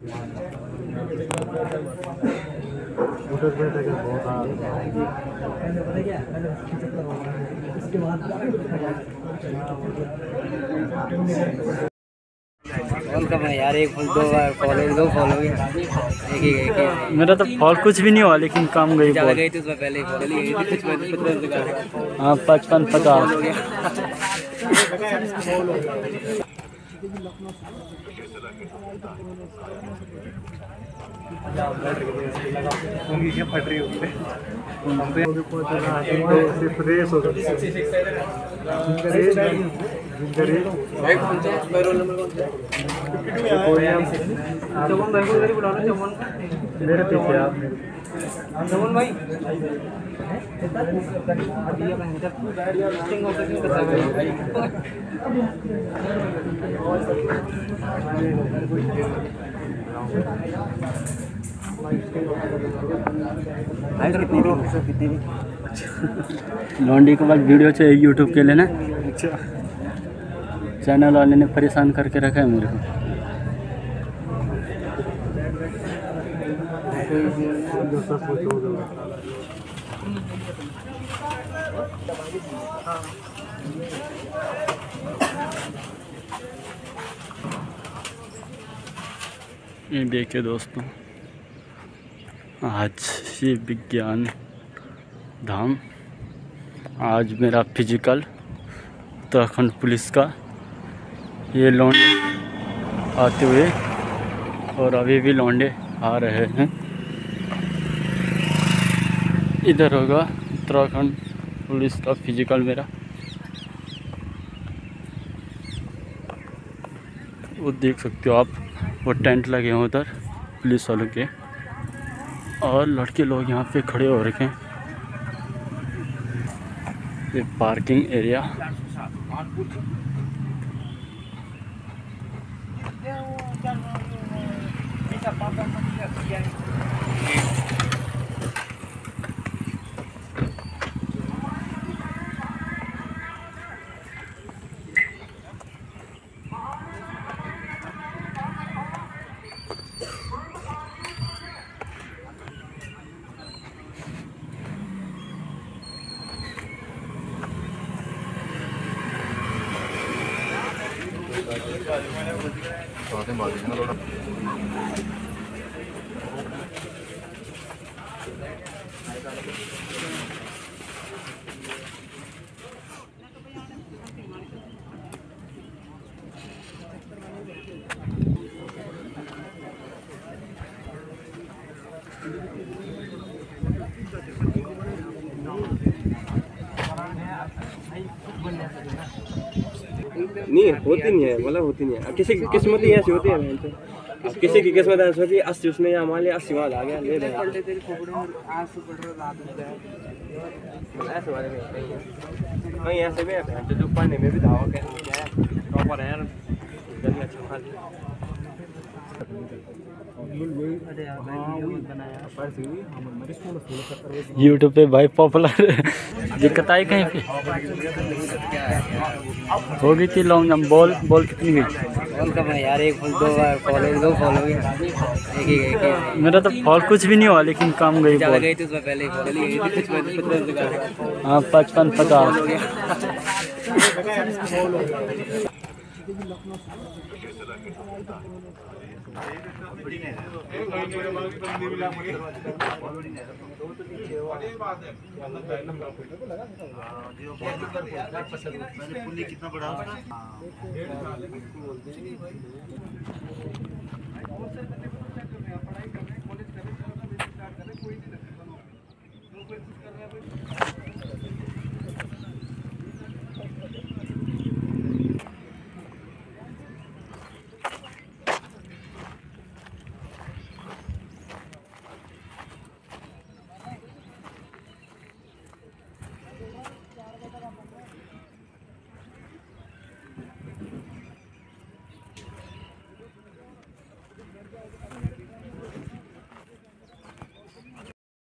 Fall कब है यार? एक फॉल दो बार फॉलो दो फॉलो गया एक ही मेरा तो फॉल कुछ भी नहीं हुआ, लेकिन कम गई बॉल। गई थी उसमें पहले ही फॉल गई थी। हाँ 55-50 हो गया। फट रही होगी मेरे पीछे आप भाई लॉन्डी के बाद वीडियो चाहिए यूट्यूब के लिए ना। चैनल वाले ने परेशान करके रखा है मेरे को। ये देखिए दोस्तों, आज ये विज्ञान धाम, आज मेरा फिजिकल उत्तराखंड पुलिस का। ये लौंडे आते हुए और अभी भी लौंडे आ रहे हैं। इधर होगा उत्तराखंड पुलिस का फिजिकल मेरा। वो देख सकते हो आप, वो टेंट लगे हैं उधर पुलिस वालों के, और लड़के लोग यहाँ पे खड़े हो रखे हैं। ये पार्किंग एरिया। नहीं होती नहीं है, मतलब होती नहीं है। किसी की किस्मत ही ऐसी होती है। अब किसी की किस्मत ऐसी होती है 80 उसमें, या मान लिया 80 वहाँ आ गया, ले रहे कहीं ऐसे भी है जो पढ़ने में भी धावा क्या है प्रॉपर है यार। यूट्यूब पे भाई पॉपुलर दिक्कत आई कहीं पे हो गई थी लॉन्ग जंप। बॉल कितनी गई? फॉल कब है यार? एक फॉल दो बार फॉलो गया एक ही मेरा तो फॉल कुछ भी नहीं हुआ, लेकिन कम गई बॉल। गई थी उसमें पहले ही फॉल गई थी। हाँ 55-50 हो गया। कितना बड़ा